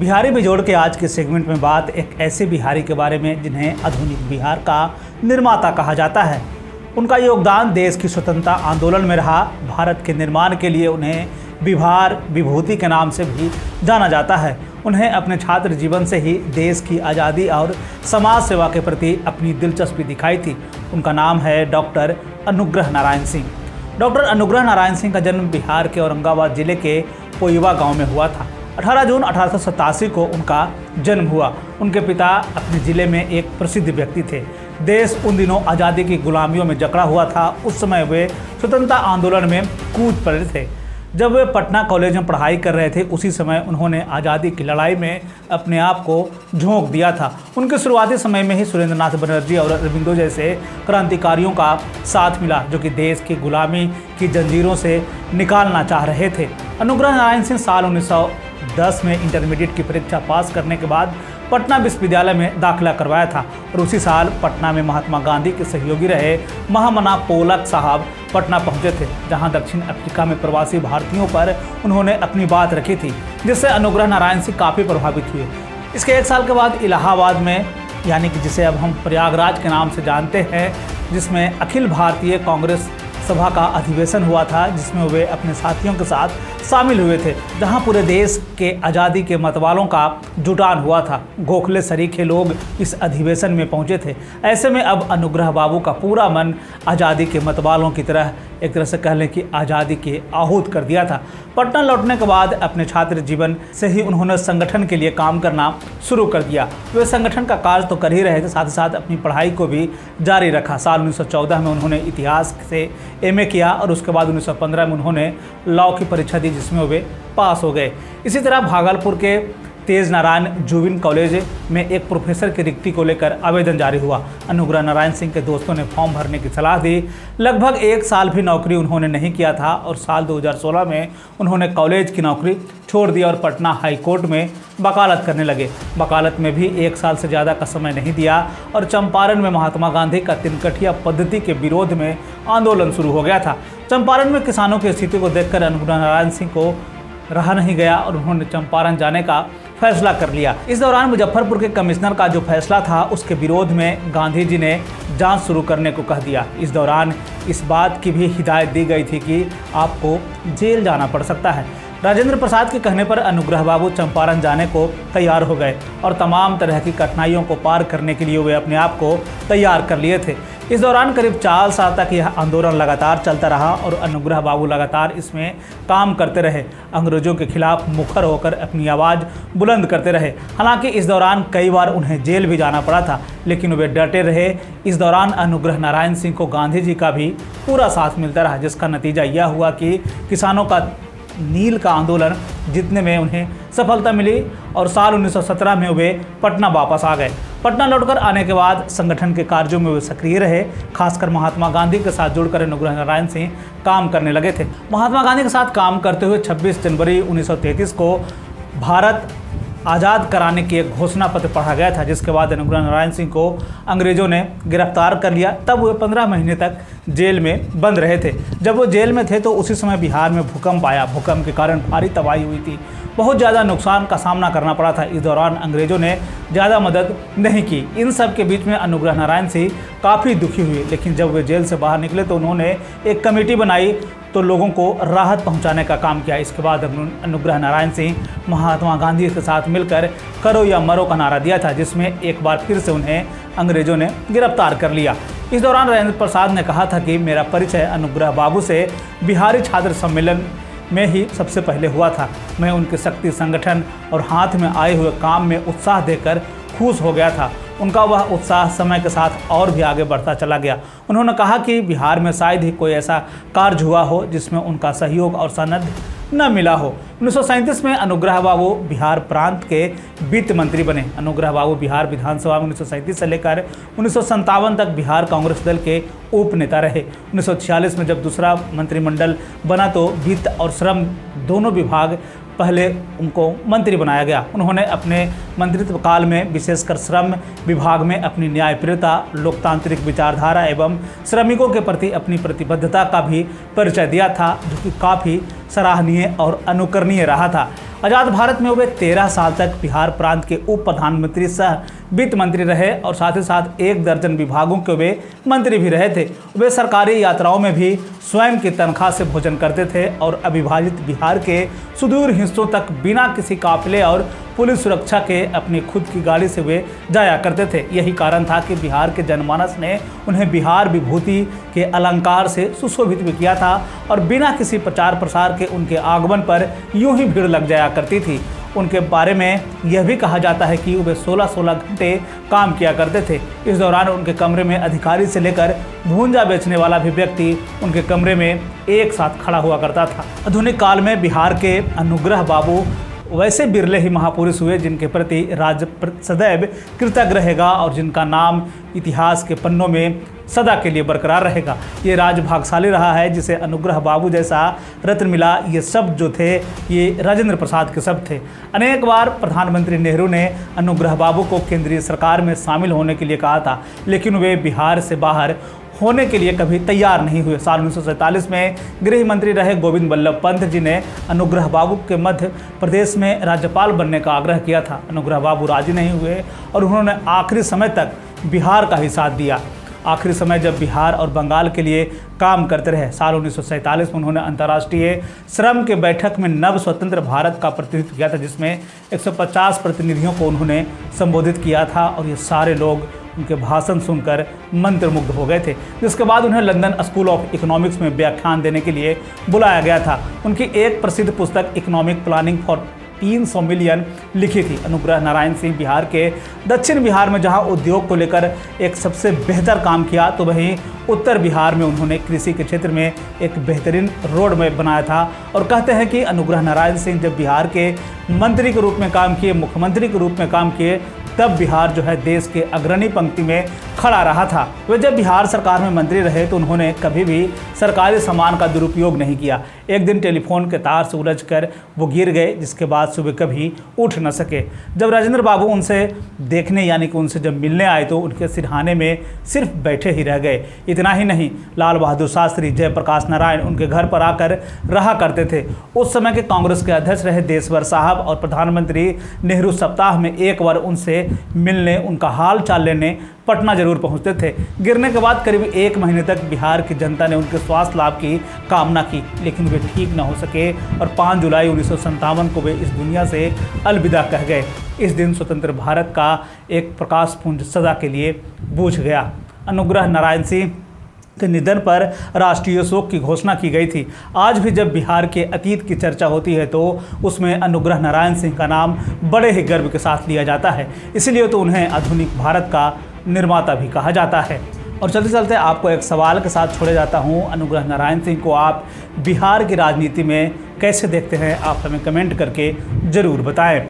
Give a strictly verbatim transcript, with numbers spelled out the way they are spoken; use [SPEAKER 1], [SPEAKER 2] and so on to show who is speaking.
[SPEAKER 1] बिहारी बेजोड़ के आज के सेगमेंट में बात एक ऐसे बिहारी के बारे में जिन्हें आधुनिक बिहार का निर्माता कहा जाता है। उनका योगदान देश की स्वतंत्रता आंदोलन में रहा। भारत के निर्माण के लिए उन्हें बिहार विभूति के नाम से भी जाना जाता है। उन्हें अपने छात्र जीवन से ही देश की आज़ादी और समाज सेवा के प्रति अपनी दिलचस्पी दिखाई थी। उनका नाम है डॉक्टर अनुग्रह नारायण सिंह। डॉक्टर अनुग्रह नारायण सिंह का जन्म बिहार के औरंगाबाद जिले के पोइवा गांव में हुआ था। अठारह जून अठारह सौ सतासी को उनका जन्म हुआ। उनके पिता अपने ज़िले में एक प्रसिद्ध व्यक्ति थे। देश उन दिनों आज़ादी की गुलामियों में जकड़ा हुआ था। उस समय वे स्वतंत्रता आंदोलन में कूद पड़े थे। जब वे पटना कॉलेज में पढ़ाई कर रहे थे, उसी समय उन्होंने आज़ादी की लड़ाई में अपने आप को झोंक दिया था। उनके शुरुआती समय में ही सुरेंद्र नाथ बनर्जी और अरविंदो जैसे क्रांतिकारियों का साथ मिला, जो कि देश की गुलामी की जंजीरों से निकालना चाह रहे थे। अनुग्रह नारायण सिंह साल उन्नीस सौ दस में इंटरमीडिएट की परीक्षा पास करने के बाद पटना विश्वविद्यालय में दाखिला करवाया था और उसी साल पटना में महात्मा गांधी के सहयोगी रहे महामना पोलक साहब पटना पहुंचे थे, जहां दक्षिण अफ्रीका में प्रवासी भारतीयों पर उन्होंने अपनी बात रखी थी, जिससे अनुग्रह नारायण सिंह काफ़ी प्रभावित हुए। इसके एक साल के बाद इलाहाबाद में, यानी कि जिसे अब हम प्रयागराज के नाम से जानते हैं, जिसमें अखिल भारतीय कांग्रेस सभा का अधिवेशन हुआ था, जिसमें वे अपने साथियों के साथ शामिल हुए थे, जहां पूरे देश के आज़ादी के मतवालों का जुटान हुआ था। गोखले सरीखे लोग इस अधिवेशन में पहुंचे थे। ऐसे में अब अनुग्रह बाबू का पूरा मन आज़ादी के मतवालों की तरह, एक तरह से कह लें कि आज़ादी के आहूत कर दिया था। पटना लौटने के बाद अपने छात्र जीवन से ही उन्होंने संगठन के लिए काम करना शुरू कर दिया। वे संगठन का कार्य तो कर ही रहे थे, साथ ही साथ अपनी पढ़ाई को भी जारी रखा। साल उन्नीस सौ चौदह में उन्होंने इतिहास से एम ए किया और उसके बाद उन्नीस सौ पंद्रह में उन्होंने लॉ की परीक्षा दी, जिसमें वे पास हो गए। इसी तरह भागलपुर के तेज नारायण जुबिन कॉलेज में एक प्रोफेसर की रिक्ति को लेकर आवेदन जारी हुआ। अनुग्रह नारायण सिंह के दोस्तों ने फॉर्म भरने की सलाह दी। लगभग एक साल भी नौकरी उन्होंने नहीं किया था और साल दो हज़ार सोलह में उन्होंने कॉलेज की नौकरी छोड़ दी और पटना हाई कोर्ट में वकालत करने लगे। वकालत में भी एक साल से ज़्यादा का समय नहीं दिया और चंपारण में महात्मा गांधी का तिनकठिया पद्धति के विरोध में आंदोलन शुरू हो गया था। चंपारण में किसानों की स्थिति को देखकर अनुग्रह नारायण सिंह को रहा नहीं गया और उन्होंने चंपारण जाने का फैसला कर लिया। इस दौरान मुजफ्फरपुर के कमिश्नर का जो फैसला था, उसके विरोध में गांधी जी ने जांच शुरू करने को कह दिया। इस दौरान इस बात की भी हिदायत दी गई थी कि आपको जेल जाना पड़ सकता है। राजेंद्र प्रसाद के कहने पर अनुग्रह बाबू चंपारण जाने को तैयार हो गए और तमाम तरह की कठिनाइयों को पार करने के लिए वे अपने आप को तैयार कर लिए थे। इस दौरान करीब चार साल तक यह आंदोलन लगातार चलता रहा और अनुग्रह बाबू लगातार इसमें काम करते रहे। अंग्रेजों के खिलाफ मुखर होकर अपनी आवाज़ बुलंद करते रहे। हालांकि इस दौरान कई बार उन्हें जेल भी जाना पड़ा था, लेकिन वे डटे रहे। इस दौरान अनुग्रह नारायण सिंह को गांधी जी का भी पूरा साथ मिलता रहा, जिसका नतीजा यह हुआ कि किसानों का नील का आंदोलन जीतने में उन्हें सफलता मिली और साल उन्नीस सौ सत्रह में वे पटना वापस आ गए। पटना लौटकर आने के बाद संगठन के कार्यों में वे सक्रिय रहे। खासकर महात्मा गांधी के साथ जुड़कर अनुग्रह नारायण सिंह काम करने लगे थे। महात्मा गांधी के साथ काम करते हुए छब्बीस जनवरी उन्नीस सौ तैंतीस को भारत आज़ाद कराने की एक घोषणा पत्र पढ़ा गया था, जिसके बाद अनुग्रह नारायण सिंह को अंग्रेज़ों ने गिरफ्तार कर लिया। तब वे पंद्रह महीने तक जेल में बंद रहे थे। जब वो जेल में थे तो उसी समय बिहार में भूकंप आया। भूकंप के कारण भारी तबाही हुई थी, बहुत ज़्यादा नुकसान का सामना करना पड़ा था। इस दौरान अंग्रेज़ों ने ज़्यादा मदद नहीं की। इन सब के बीच में अनुग्रह नारायण सिंह काफ़ी दुखी हुए, लेकिन जब वे जेल से बाहर निकले तो उन्होंने एक कमेटी बनाई तो लोगों को राहत पहुंचाने का काम किया। इसके बाद अनुग्रह नारायण सिंह महात्मा गांधी के साथ मिलकर करो या मरो का नारा दिया था, जिसमें एक बार फिर से उन्हें अंग्रेज़ों ने गिरफ्तार कर लिया। इस दौरान राजेंद्र प्रसाद ने कहा था कि मेरा परिचय अनुग्रह बाबू से बिहारी छात्र सम्मेलन में ही सबसे पहले हुआ था। मैं उनके शक्ति, संगठन और हाथ में आए हुए काम में उत्साह देकर खुश हो गया था। उनका वह उत्साह समय के साथ और भी आगे बढ़ता चला गया। उन्होंने कहा कि बिहार में शायद ही कोई ऐसा कार्य हुआ हो जिसमें उनका सहयोग और सनद न मिला हो। उन्नीस सौ सैंतीस में अनुग्रह बाबू बिहार प्रांत के वित्त मंत्री बने। अनुग्रह बाबू बिहार विधानसभा में उन्नीस सौ सैंतीस से लेकर उन्नीस सौ संतावन तक बिहार कांग्रेस दल के उप नेता रहे। उन्नीस सौ छियालीस में जब दूसरा मंत्रिमंडल बना तो वित्त और श्रम दोनों विभाग पहले उनको मंत्री बनाया गया। उन्होंने अपने मंत्रित्व काल में विशेषकर श्रम विभाग में अपनी न्यायप्रियता, लोकतांत्रिक विचारधारा एवं श्रमिकों के प्रति अपनी प्रतिबद्धता का भी परिचय दिया था, जो कि काफ़ी सराहनीय और अनुकरणीय रहा था। आज़ाद भारत में वे तेरह साल तक बिहार प्रांत के उप प्रधानमंत्री सह वित्त मंत्री रहे और साथ ही साथ एक दर्जन विभागों के वे मंत्री भी रहे थे। वे सरकारी यात्राओं में भी स्वयं की तनख्वाह से भोजन करते थे और अविभाजित बिहार के सुदूर हिस्सों तक बिना किसी काफिले और पुलिस सुरक्षा के अपनी खुद की गाड़ी से वे जाया करते थे। यही कारण था कि बिहार के जनमानस ने उन्हें बिहार विभूति के अलंकार से सुशोभित भी किया था और बिना किसी प्रचार प्रसार के उनके आगमन पर यूं ही भीड़ लग जाया करती थी। उनके बारे में यह भी कहा जाता है कि वे सोलह सोलह घंटे काम किया करते थे। इस दौरान उनके कमरे में अधिकारी से लेकर भूंजा बेचने वाला भी व्यक्ति उनके कमरे में एक साथ खड़ा हुआ करता था। आधुनिक काल में बिहार के अनुग्रह बाबू वैसे बिरले ही महापुरुष हुए जिनके प्रति राज्य सदैव कृतज्ञ रहेगा और जिनका नाम इतिहास के पन्नों में सदा के लिए बरकरार रहेगा। ये राज्य भाग्यशाली रहा है जिसे अनुग्रह बाबू जैसा रत्न मिला। ये सब जो थे ये राजेंद्र प्रसाद के सब थे। अनेक बार प्रधानमंत्री नेहरू ने अनुग्रह बाबू को केंद्रीय सरकार में शामिल होने के लिए कहा था, लेकिन वे बिहार से बाहर होने के लिए कभी तैयार नहीं हुए। साल उन्नीस सौ सैंतालीस में गृह मंत्री रहे गोविंद बल्लभ पंत जी ने अनुग्रह बाबू के मध्य प्रदेश में राज्यपाल बनने का आग्रह किया था। अनुग्रह बाबू राजी नहीं हुए और उन्होंने आखिरी समय तक बिहार का ही साथ दिया। आखिरी समय जब बिहार और बंगाल के लिए काम करते रहे। साल उन्नीस सौ सैंतालीस में उन्होंने अंतर्राष्ट्रीय श्रम के बैठक में नव स्वतंत्र भारत का प्रतिनिधित्व किया था, जिसमें एक सौ पचास प्रतिनिधियों को उन्होंने संबोधित किया था और ये सारे लोग उनके भाषण सुनकर मंत्रमुग्ध हो गए थे। जिसके बाद उन्हें लंदन स्कूल ऑफ इकोनॉमिक्स में व्याख्यान देने के लिए बुलाया गया था। उनकी एक प्रसिद्ध पुस्तक इकोनॉमिक प्लानिंग फॉर तीन सौ मिलियन लिखी थी। अनुग्रह नारायण सिंह बिहार के दक्षिण बिहार में जहां उद्योग को लेकर एक सबसे बेहतर काम किया, तो वहीं उत्तर बिहार में उन्होंने कृषि के क्षेत्र में एक बेहतरीन रोड मैप बनाया था। और कहते हैं कि अनुग्रह नारायण सिंह जब बिहार के मंत्री के रूप में काम किए, मुख्यमंत्री के रूप में काम किए, तब बिहार जो है देश के अग्रणी पंक्ति में खड़ा रहा था। वे जब बिहार सरकार में मंत्री रहे तो उन्होंने कभी भी सरकारी सामान का दुरुपयोग नहीं किया। एक दिन टेलीफोन के तार से उलझकर वो गिर गए, जिसके बाद सुबह कभी उठ न सके। जब राजेंद्र बाबू उनसे देखने यानी कि उनसे जब मिलने आए तो उनके सिरहाने में सिर्फ बैठे ही रह गए। इतना ही नहीं, लाल बहादुर शास्त्री, जयप्रकाश नारायण उनके घर पर आकर रहा करते थे। उस समय के कांग्रेस के अध्यक्ष रहे देशवर साहब और प्रधानमंत्री नेहरू सप्ताह में एक बार उनसे मिलने, उनका हाल चाल लेने पटना जरूर पहुंचते थे। गिरने के बाद करीब एक महीने तक बिहार की जनता ने उनके स्वास्थ्य लाभ की कामना की, लेकिन वे ठीक न हो सके और पाँच जुलाई उन्नीस सौ संतावन को वे इस दुनिया से अलविदा कह गए। इस दिन स्वतंत्र भारत का एक प्रकाशपुंज सदा के लिए बुझ गया। अनुग्रह नारायण सिंह के निधन पर राष्ट्रीय शोक की घोषणा की गई थी। आज भी जब बिहार के अतीत की चर्चा होती है तो उसमें अनुग्रह नारायण सिंह का नाम बड़े ही गर्व के साथ लिया जाता है। इसीलिए तो उन्हें आधुनिक भारत का निर्माता भी कहा जाता है। और चलते चलते आपको एक सवाल के साथ छोड़े जाता हूं। अनुग्रह नारायण सिंह को आप बिहार की राजनीति में कैसे देखते हैं, आप हमें कमेंट करके ज़रूर बताएं।